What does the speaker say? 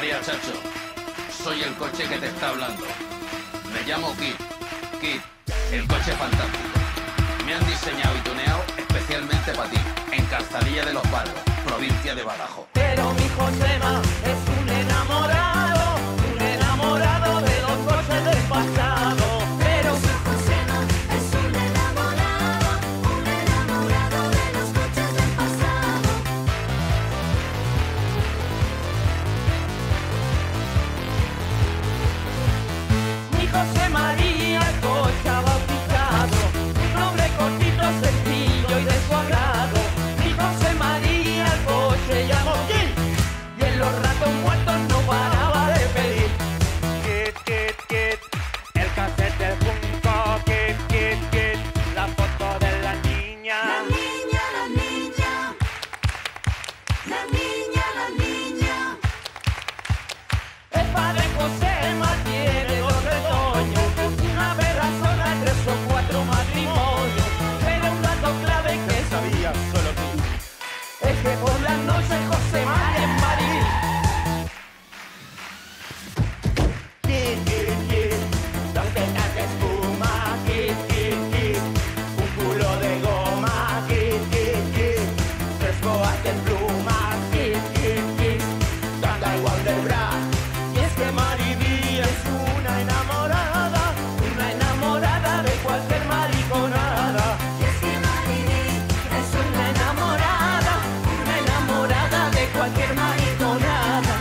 María Chacho, soy el coche que te está hablando. Me llamo Kit. Kit, el coche fantástico. Me han diseñado y tuneado especialmente para ti, en Calzadilla de los Barros, provincia de Badajoz. Pero mi Josema es un enamorado de los coches del pasado. Pero mi Josema es un enamorado de los coches del pasado. Mi José María, el coche bautizado, un nombre cortito, sencillo y de su agrado. Mi José María, el coche llamó Gil, y en los ratos muertos no paraba de pedir. Kit, kit, kit, el cassette del Junco, kit, kit, kit, la foto de la niña. La niña, la niña, la niña, la niña. El padre Josema tiene dos retoños, una perrazona, 3 o 4 matrimonios. Pero un dato clave que sabías solo tú es que por las noches Josema es Marí. Kit, kit, kit, dos tetas de espuma, kit, kit, kit, un culo de goma, kit, kit, kit, 3 boas de plumas, kit, kit, kit, tanta igual del bra. Y es que Maribí es una enamorada de cualquier mariconada. Y es que Maribí Es una enamorada de cualquier mariconada.